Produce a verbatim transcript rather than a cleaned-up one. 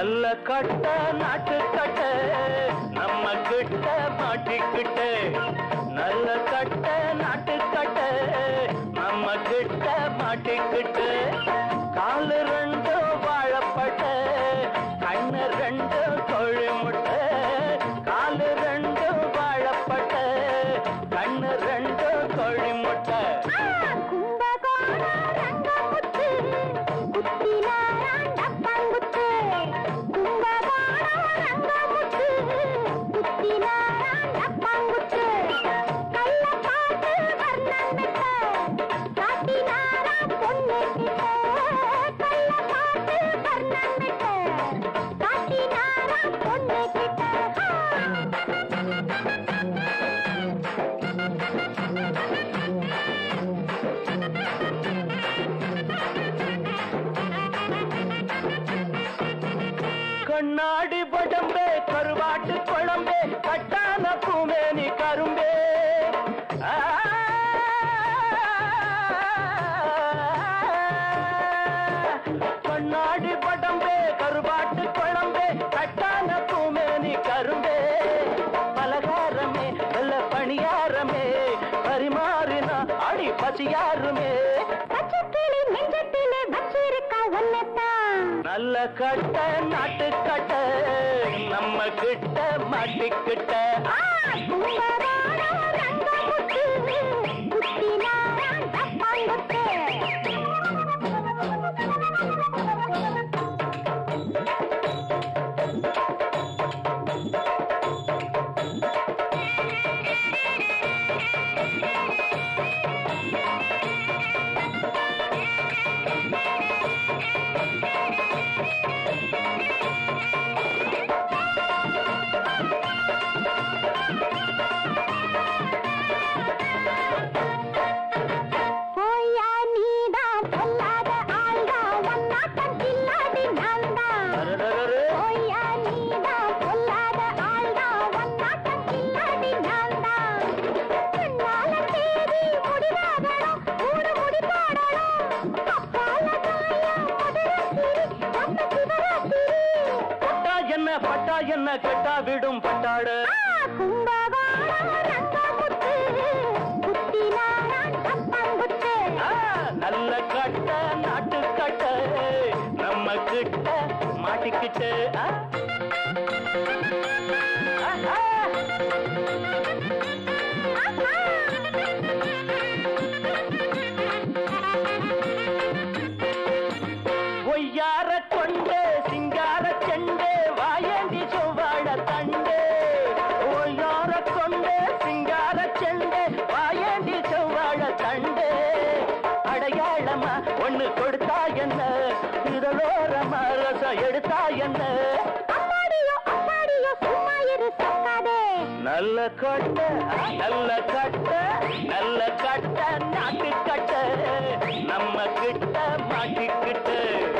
நல்ல கட்ட நாட்டு கட்ட நம்ம கிட்ட மாட்டிக்கிட்டு நல்ல கட்ட நாட்டு கட்ட நம்ம கிட்ட மாட்டிக்கிட்டு காலு ரெண்டு வாழப்பட்ட கண்ணு ரெண்டு கோழி முட்டை காலு ரெண்டு வாழப்பட்ட கண்ணு ரெண்டு கோழி முட்டை கண்ணாடி படம்பே கருவாட்டு குழம்பே கட்டான பூமேனி கரும்பே கண்ணாடி படம்பே கருவாட்டு குழம்பே கட்டான பூமேனி கரும்பே பலகாரமே வெள்ள பணியாரமே பரிமாறினா அடி பசியாருமே நல்ல கட்ட நாட்டு கட்ட நம்ம கிட்ட மாட்டிக்கிட்ட என்ன கெட்டா விடும் பட்டாடு நல்ல கட்ட நாட்டு கட்ட நம்ம கிட்ட மாட்டிக்கிட்டு ஒய்யார கொண்டு சிங்கார செண்டு வாயேந்தி செவ்வாழ தண்டு ஒய்யார கொண்டு சிங்கார செண்டு வாயேந்தி செவ்வாழ தண்டு அடையாளமா ஒண்ணு கொடுத்தா என்ன இதழோரமா ரசம் எடுத்தா என்ன நல்ல கட்ட நல்ல கட்ட நல்ல கட்ட நாட்டு கட்ட நம்ம கிட்ட மாட்டிக்கிட்டு